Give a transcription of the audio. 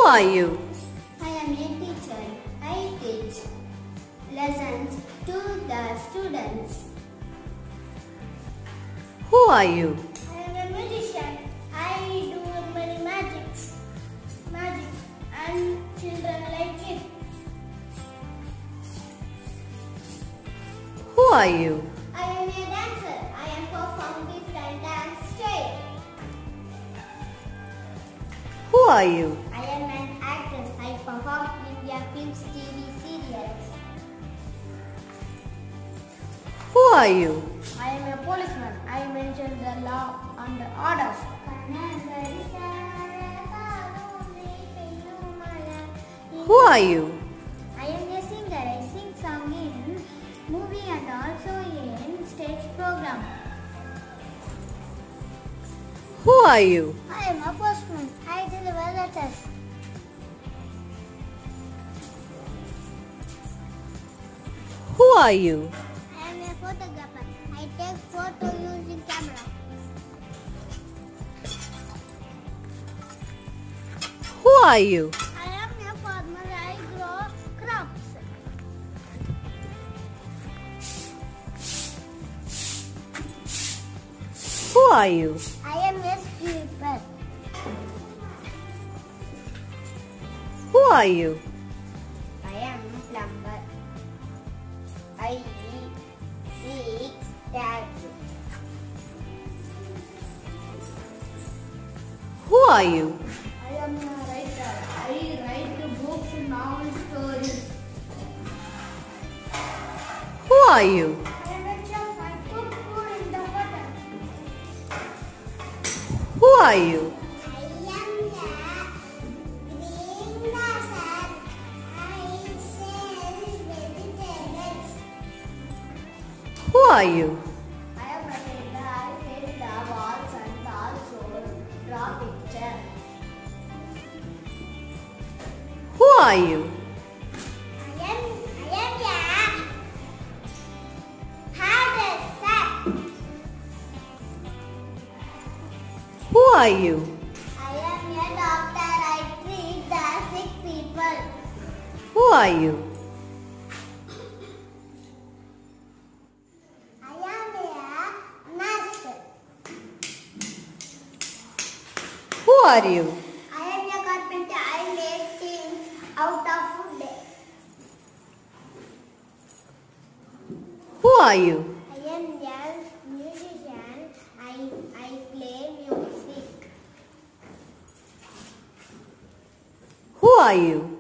are you? I am a teacher. I teach lessons to the students. Who are you? I am a magician. I do many magic and children like it. Who are you? I am a dancer. I am perform different dance styles. Who are you? I am an actress. I perform India films, TV serials. Who are you? I am a policeman. I mention the law and the orders. Who are you? I am a singer. I sing song in movie and also in stage program. Who are you? I am a postman. I deliver letters. Who are you? I am a photographer. I take photo using camera. Who are you? I am a farmer. I grow crops. Who are you? I am a sweeper. Who are you? I am a plumber. I see taxi. Who are you? I am a writer. I write books, novel stories. Who are you? I am a chef. I cook food in the hotel. Who are you? I am the greengrocer. I sell vegetables. Who are you? I am a painter. I paint the walls and also draw pictures. Who are you? I am a hairdresser. Who are you? I am a doctor. I treat the sick people. Who are you? I am a nurse. Who are you? I am a carpenter. I make things out of wood. Who are you? I am a musician. I play music. Who are you?